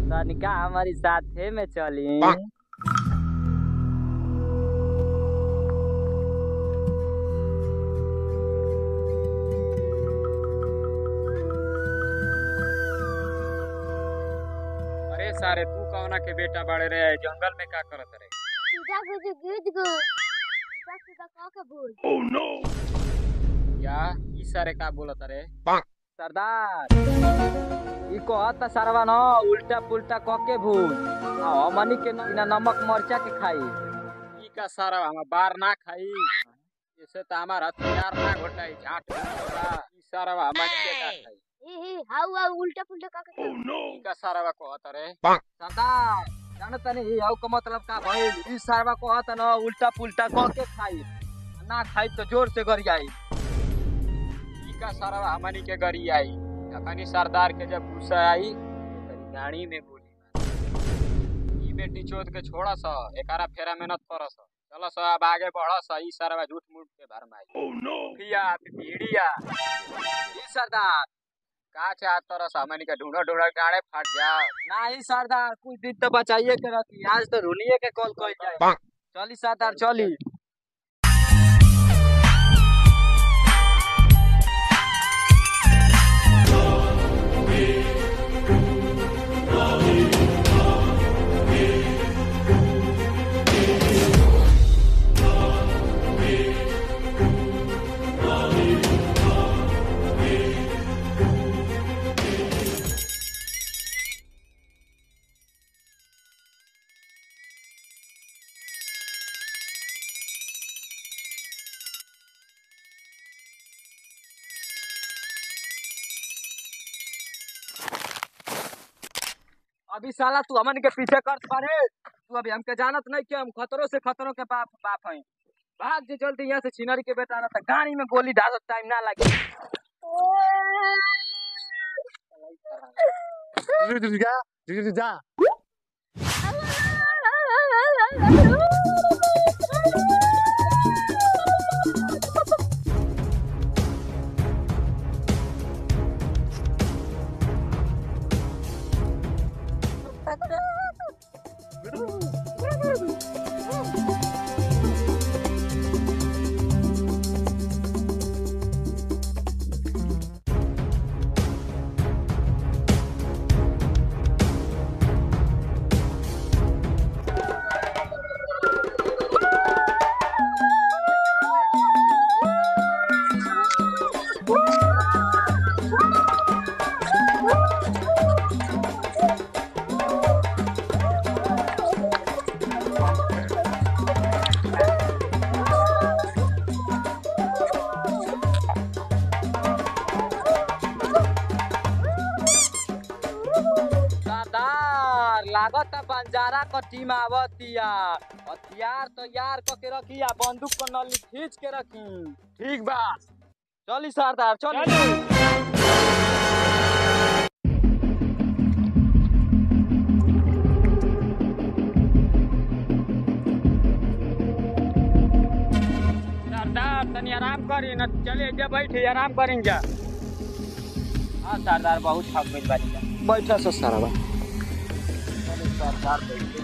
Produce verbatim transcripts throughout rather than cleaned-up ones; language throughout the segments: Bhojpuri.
तनिका हमारी साथे में चली। अरे सारे तू कौना के बेटा बड़े रे जंगल में का करत रे? सीधा गुज गुज गुज सीधा सीधा का के बोल। ओह नो या ई सारे का बोलत रे? सरदार ई कहत सरवा न उल्टा पुल्टा क के भूल आ हमनी के बिना नमक मरचा के खाई। ई का सारा हम बार ना खाई जैसे त हमार हथियार ना घोटाई झाट होला ई सारा हमनी के का खाई। ए ए हाउ हाउ उल्टा पुल्टा का के। ओह नो ई का सारा कहत रे? सरदार जानत नहीं हाउ का मतलब का भइल। ई सरवा कहत न उल्टा पुल्टा क के खाई ना खाई तो जोर से गरियाई। का सारा हमनी के गरी आई अखनी सरदार के जब गुस्सा आई तेरी गाड़ी में बोली ई बेटी चोद के छोड़ा सा एकारा फेरा मेहनत करस चलो सा अब आगे बढ़स ई सारा झूठ मूठ के भरमाई। ओह नो पिया पीड़िया ई सरदार का चाहत तरस हमनी के ढूंढ ढूंढ गाड़े फट जा। नहीं सरदार कुछ दिन तो बचाइए के रखी आज तो रुनिए के कॉल कइल जाए। चली सरदार चली। अभी साला तू हमन के पीछे कर पड़े तू अभी हमके जानत नहीं कि हम खतरों से खतरों के बाप बाप हैं। भाग जे जल्दी यहाँ से छिनरी के बेटा रहता गाड़ी में गोली डालत टाइम ना लगे। जा जा लागत बंजारा क टीम आवतिया हथियार तैयार क के रखिया बंदूक क नली खींच के रखी। ठीक बा चली सरदार चली। सरदार तनी आराम करी न चले जा बैठे आराम करेंगे। हाँ सरदार बहुत थक गइल बानी बैठा सो सरवा सरदार बैठे।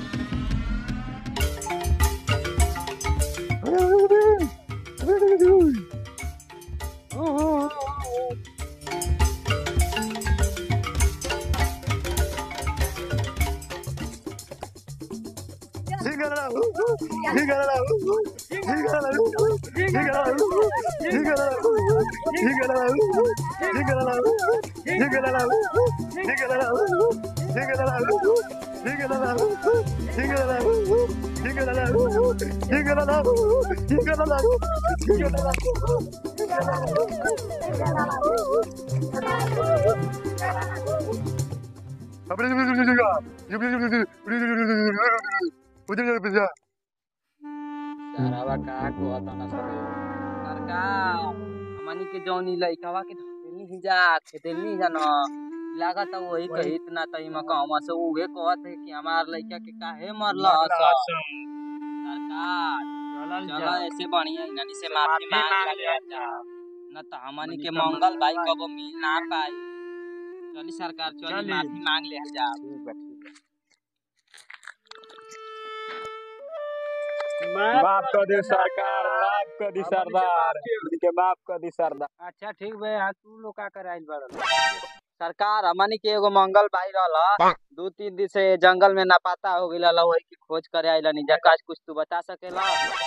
हमनी के जौनी लइकावा के धकेलनी ही जा खेतेलनी जा न लागत वही कही इतना तई में कहवा से उहे कहत है कि हमार लइका के काहे मरला सरकार चला ऐसे बढ़िया इनानी से माफी मांग ले जा न त हमनी के मंगल भाई कबो मिल ना पाई। चली सरकार चली माफी मांग ले जा। माफ कर दी सरकार, माफ कर दी सरदार, इनके माफ कर दी सरदार। अच्छा ठीक बे, हाँ तू लोग का कर आइल बड़ल। सरकार हमनी के एगो मंगल भाई रहला, दो तीन दिन से जंगल में नापाता हो गइल ला, वही की खोज करे आइला नी। जकाश कुछ तू बता सकेला?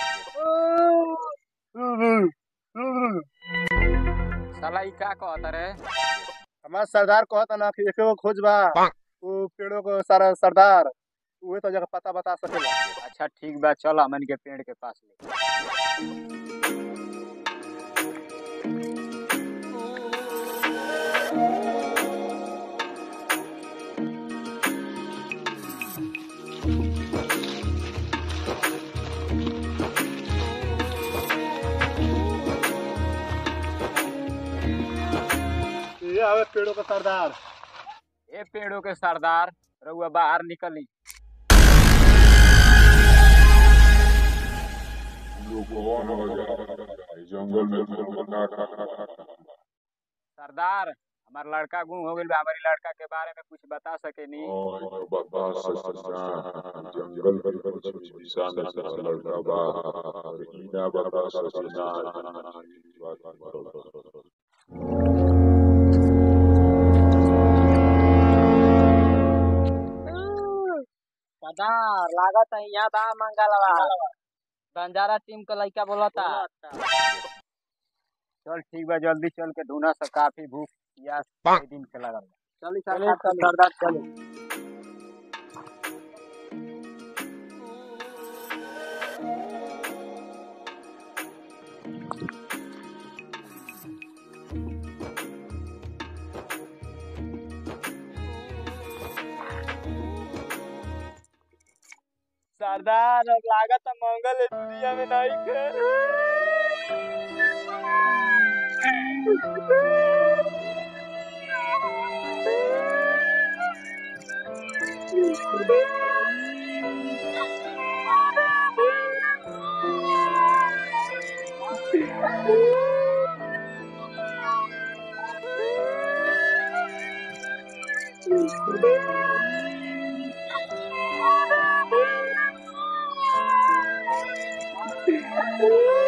साला ई का कहता रे? हमार सरदार कहता ना कि एके गो खोज बा वो पेड़ों को सारा सरदार उहे तो जगह पता बता सकेला। अच्छा ठीक बा, चल हमन के पेड़ के पास ले। ये हवे पेड़ों का सरदार। ए पेड़ों के सरदार, रउआ बाहर निकली। जंगल में सरदार, हमार लड़का गुम हो गइल बा, हमारी लड़का के बारे में कुछ बता सके नी? बता सकना जंगल में कुछ निशान ऐसा लड़का बा इना बता सकना। सरदार लागत है यहाँ बा मंगलवा, बंजारा टीम का लड़का बोलता। चल ठीक बा, जल्दी चल के ढूंढा सा, काफी भूख प्यास कई दिन से लगल बा। चली सरदार चली। सरदार लागत है मंगल दुनिया में नहीं के